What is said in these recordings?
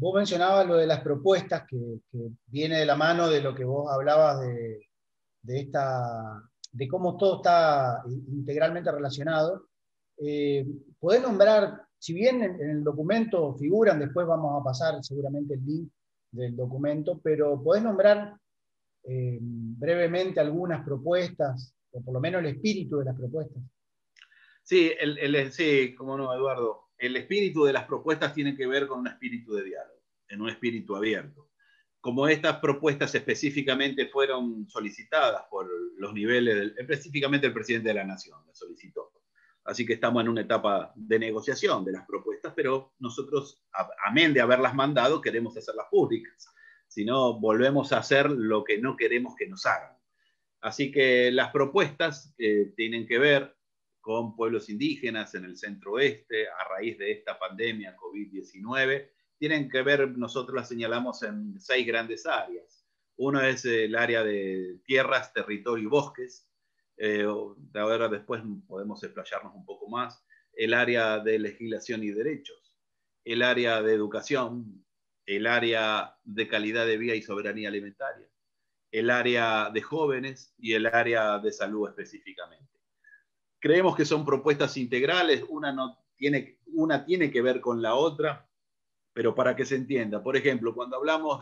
vos mencionabas lo de las propuestas, que viene de la mano de lo que vos hablabas de cómo todo está integralmente relacionado. ¿Podés nombrar, si bien en el documento figuran, después vamos a pasar seguramente el link del documento, pero podés nombrar brevemente algunas propuestas, o por lo menos el espíritu de las propuestas? Sí, sí, cómo no, Eduardo. El espíritu de las propuestas tiene que ver con un espíritu de diálogo, en un espíritu abierto. Como estas propuestas específicamente fueron solicitadas por los niveles, específicamente el presidente de la Nación las solicitó. Así que estamos en una etapa de negociación de las propuestas, pero nosotros, amén de haberlas mandado, queremos hacerlas públicas. Si no, volvemos a hacer lo que no queremos que nos hagan. Así que las propuestas tienen que ver con pueblos indígenas en el centro oeste a raíz de esta pandemia COVID-19. Tienen que ver, nosotros las señalamos en 6 grandes áreas. Uno es el área de tierras, territorio y bosques. Ahora después podemos explayarnos un poco más. El área de legislación y derechos. El área de educación. El área de calidad de vida y soberanía alimentaria. El área de jóvenes y el área de salud específicamente. Creemos que son propuestas integrales, una tiene que ver con la otra, pero para que se entienda, por ejemplo, cuando hablamos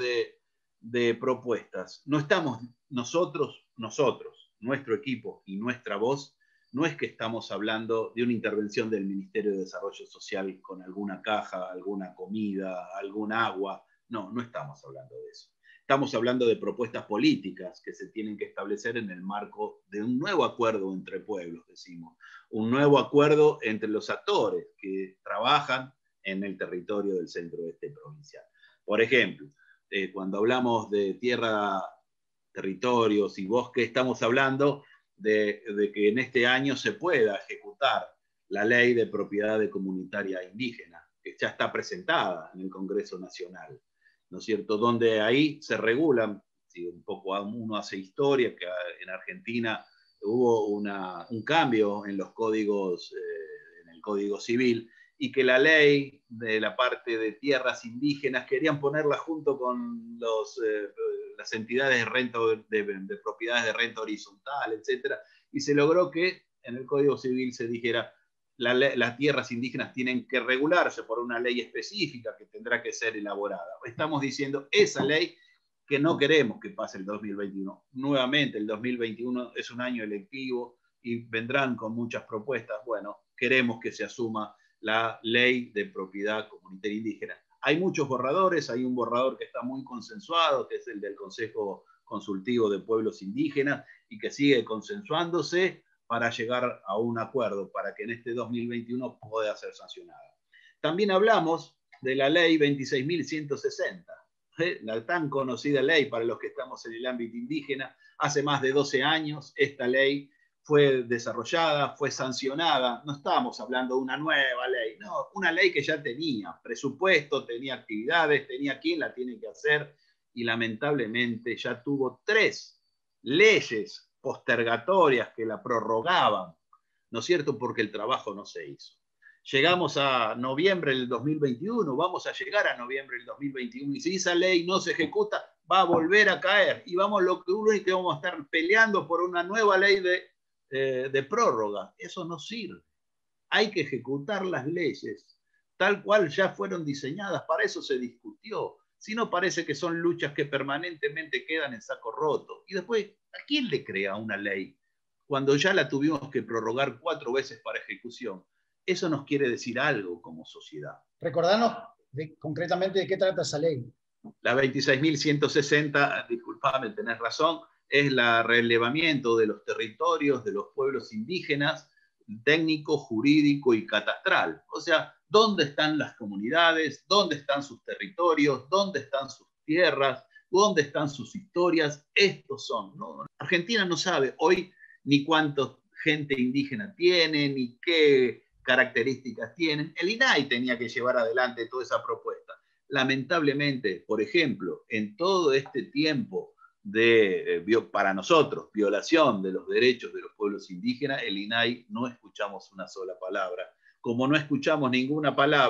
de propuestas, no estamos nosotros, nuestro equipo y nuestra voz, no es que estamos hablando de una intervención del Ministerio de Desarrollo Social con alguna caja, alguna comida, algún agua, no estamos hablando de eso. Estamos hablando de propuestas políticas que se tienen que establecer en el marco de un nuevo acuerdo entre pueblos, decimos. Un nuevo acuerdo entre los actores que trabajan en el territorio del centro-oeste provincial. Por ejemplo, cuando hablamos de tierra, territorios y bosques, estamos hablando de que en este año se pueda ejecutar la ley de propiedad comunitaria indígena, que ya está presentada en el Congreso Nacional, ¿no es cierto? Donde ahí se regulan, si un poco uno hace historia, que en Argentina hubo un cambio en los códigos, en el Código Civil, y que la ley de la parte de tierras indígenas querían ponerla junto con las entidades de renta, de propiedades de renta horizontal, etc. Y se logró que en el Código Civil se dijera las tierras indígenas tienen que regularse por una ley específica que tendrá que ser elaborada. Estamos diciendo esa ley que no queremos que pase el 2021. Nuevamente, el 2021 es un año electivo y vendrán con muchas propuestas. Bueno, queremos que se asuma la ley de propiedad comunitaria indígena. Hay muchos borradores, hay un borrador que está muy consensuado, que es el del Consejo Consultivo de Pueblos Indígenas, y que sigue consensuándose para llegar a un acuerdo, para que en este 2021 pueda ser sancionada. También hablamos de la ley 26.160, la tan conocida ley para los que estamos en el ámbito indígena. Hace más de 12 años esta ley fue desarrollada, fue sancionada. No estábamos hablando de una nueva ley, no, una ley que ya tenía presupuesto, tenía actividades, tenía quién la tiene que hacer, y lamentablemente ya tuvo 3 leyes postergatorias que la prorrogaban, ¿no es cierto? Porque el trabajo no se hizo. Llegamos a noviembre del 2021, vamos a llegar a noviembre del 2021, y si esa ley no se ejecuta, va a volver a caer, y lo que vamos a estar peleando por una nueva ley de prórroga. Eso no sirve. Hay que ejecutar las leyes tal cual ya fueron diseñadas, para eso se discutió. Si no, parece que son luchas que permanentemente quedan en saco roto. Y después, ¿a quién le crea una ley cuando ya la tuvimos que prorrogar 4 veces para ejecución? Eso nos quiere decir algo como sociedad. Recordanos concretamente de qué trata esa ley. La 26.160, disculpame, tenés razón, es el relevamiento de los territorios de los pueblos indígenas, técnico, jurídico y catastral. O sea, ¿dónde están las comunidades? ¿Dónde están sus territorios? ¿Dónde están sus tierras? ¿Dónde están sus historias? Estos son, ¿no? Argentina no sabe hoy ni cuánta gente indígena tiene, ni qué características tienen. El INAI tenía que llevar adelante toda esa propuesta. Lamentablemente, por ejemplo, en todo este tiempo para nosotros, violación de los derechos de los pueblos indígenas, el INAI no escuchamos una sola palabra. Como no escuchamos ninguna palabra,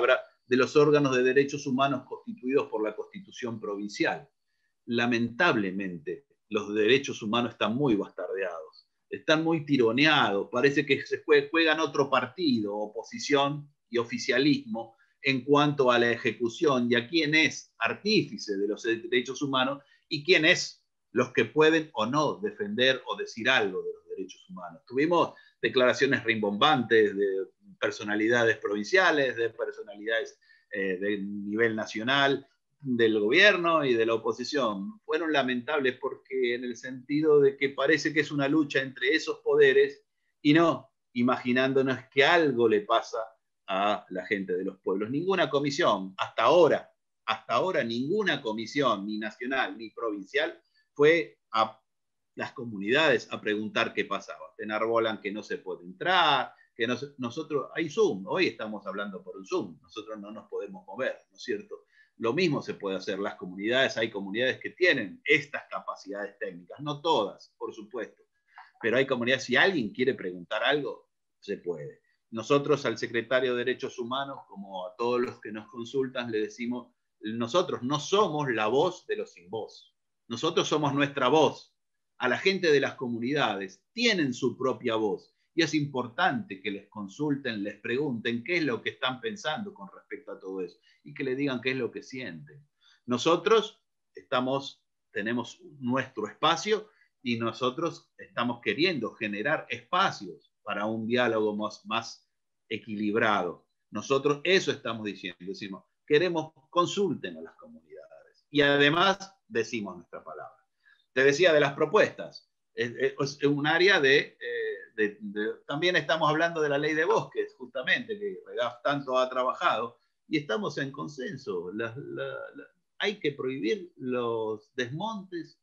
de los órganos de derechos humanos constituidos por la Constitución provincial. Lamentablemente, los derechos humanos están muy bastardeados, están muy tironeados, parece que se juegan otro partido, oposición y oficialismo, en cuanto a la ejecución y a quién es artífice de los derechos humanos y quién es los que pueden o no defender o decir algo de los derechos humanos. Tuvimos declaraciones rimbombantes de personalidades provinciales, de personalidades de nivel nacional, del gobierno y de la oposición. Fueron lamentables porque en el sentido de que parece que es una lucha entre esos poderes y no imaginándonos que algo le pasa a la gente de los pueblos. Ninguna comisión, hasta ahora ninguna comisión, ni nacional ni provincial, fue a las comunidades a preguntar qué pasaba. Te enarbolan que no se puede entrar, que no se, nosotros, hay Zoom, hoy estamos hablando por un Zoom, nosotros no nos podemos mover, ¿no es cierto? Lo mismo se puede hacer las comunidades, hay comunidades que tienen estas capacidades técnicas, no todas, por supuesto, pero hay comunidades, si alguien quiere preguntar algo, se puede. Nosotros al secretario de Derechos Humanos, como a todos los que nos consultan, le decimos, nosotros no somos la voz de los sin voz, nosotros somos nuestra voz. A la gente de las comunidades tienen su propia voz y es importante que les consulten, les pregunten qué es lo que están pensando con respecto a todo eso y que le digan qué es lo que sienten. Nosotros tenemos nuestro espacio y nosotros estamos queriendo generar espacios para un diálogo más equilibrado. Nosotros eso estamos diciendo, decimos, queremos consulten a las comunidades y además decimos nuestra palabra. Te decía de las propuestas, es un área también estamos hablando de la ley de bosques, justamente, que Regaf tanto ha trabajado, y estamos en consenso. Hay que prohibir los desmontes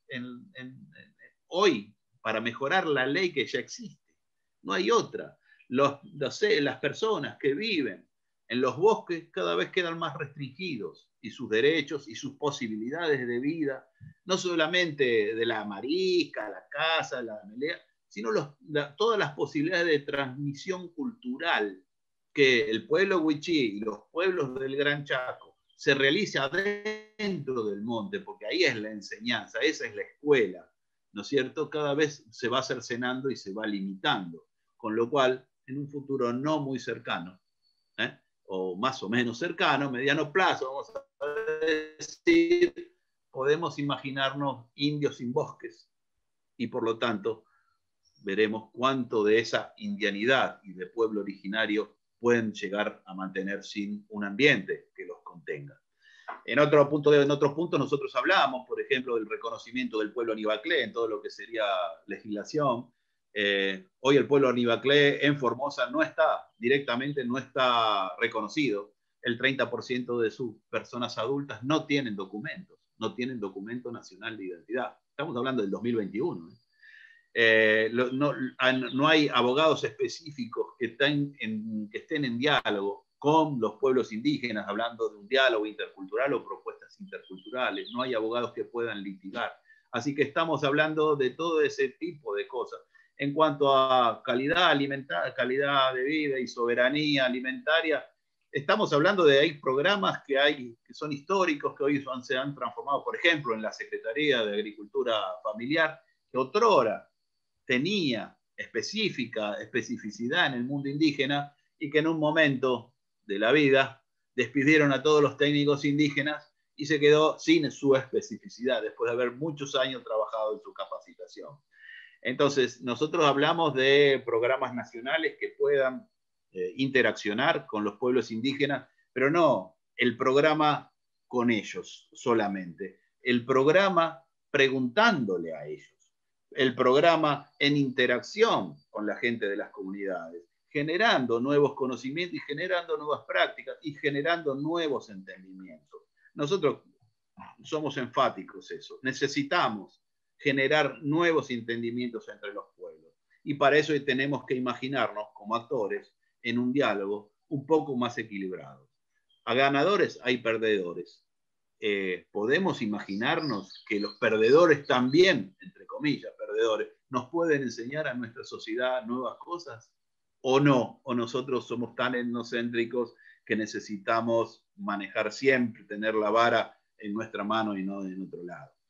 hoy para mejorar la ley que ya existe. No hay otra. Las personas que viven en los bosques cada vez quedan más restringidos y sus derechos y sus posibilidades de vida, no solamente de la marisca, la caza, la melea, sino todas las posibilidades de transmisión cultural que el pueblo Wichí y los pueblos del Gran Chaco se realiza dentro del monte, porque ahí es la enseñanza, esa es la escuela, ¿no es cierto? Cada vez se va cercenando y se va limitando, con lo cual, en un futuro no muy cercano, o más o menos cercano, mediano plazo, vamos a decir, podemos imaginarnos indios sin bosques y por lo tanto veremos cuánto de esa indianidad y de pueblo originario pueden llegar a mantener sin un ambiente que los contenga. En otros puntos nosotros hablamos, por ejemplo, del reconocimiento del pueblo Anibaclé en todo lo que sería legislación. Hoy el pueblo Anibaclé en Formosa no está reconocido. El 30% de sus personas adultas no tienen documentos, no tienen documento nacional de identidad. Estamos hablando del 2021. No hay abogados específicos que estén en diálogo con los pueblos indígenas, hablando de un diálogo intercultural o propuestas interculturales. No hay abogados que puedan litigar. Así que estamos hablando de todo ese tipo de cosas. En cuanto a calidad alimentaria, calidad de vida y soberanía alimentaria, estamos hablando de hay programas que son históricos, que hoy se han transformado, por ejemplo, en la Secretaría de Agricultura Familiar, que otrora tenía especificidad en el mundo indígena y que en un momento de la vida despidieron a todos los técnicos indígenas y se quedó sin su especificidad después de haber muchos años trabajado en su capacitación. Entonces, nosotros hablamos de programas nacionales que puedan interaccionar con los pueblos indígenas, pero no el programa con ellos solamente, el programa preguntándole a ellos, el programa en interacción con la gente de las comunidades, generando nuevos conocimientos y generando nuevas prácticas y generando nuevos entendimientos. Nosotros somos enfáticos eso, necesitamos generar nuevos entendimientos entre los pueblos y para eso tenemos que imaginarnos como actores en un diálogo un poco más equilibrado. A ganadores hay perdedores. Podemos imaginarnos que los perdedores también, entre comillas, perdedores, nos pueden enseñar a nuestra sociedad nuevas cosas o no, o nosotros somos tan etnocéntricos que necesitamos manejar siempre, tener la vara en nuestra mano y no en otro lado.